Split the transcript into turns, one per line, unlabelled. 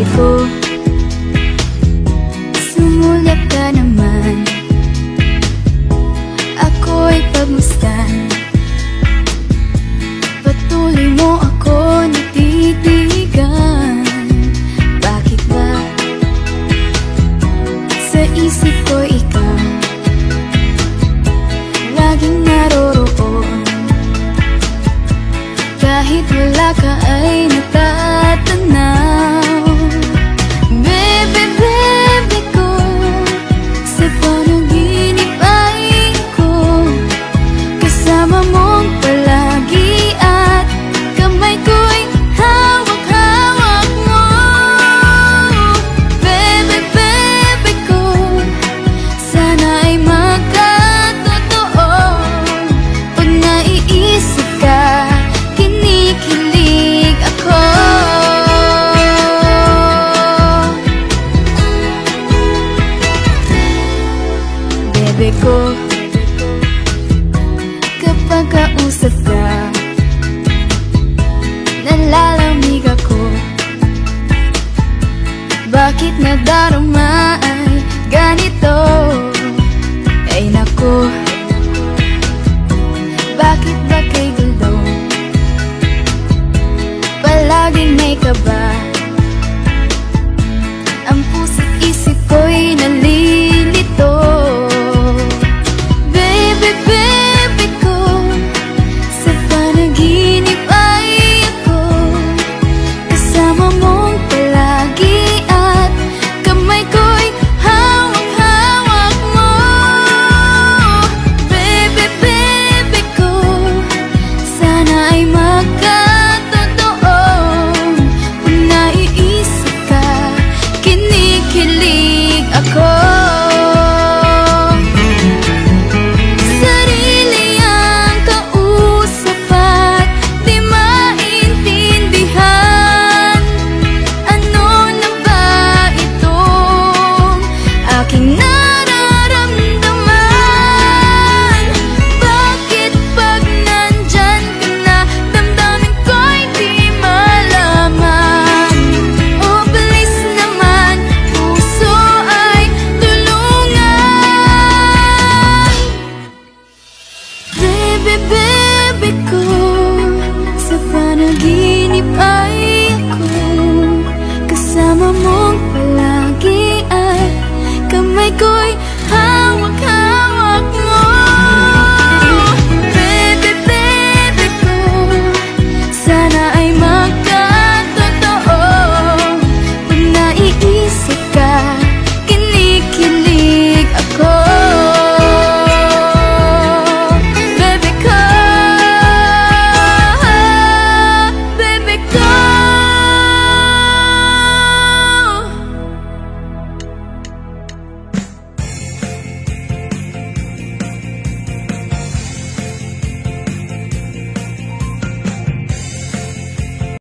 ko, sumulap ka naman. Ako'y pagmasdan, patuloy mo ako natitigan. Bakit ba sa isip ko ikaw laging naroroon? Kahit wala ka ay natatanaw. Bebe, bebe ko, sa panaginip ay ko kasama mong palagi at kamay ko'y hawak-hawak mo. Bebe, bebe ko, sana ay magkatotoo. Pag naiisip ka, kinikilig ako. Bebe ko, kapag kausap ka, nalalamig ako. Bakit nadarama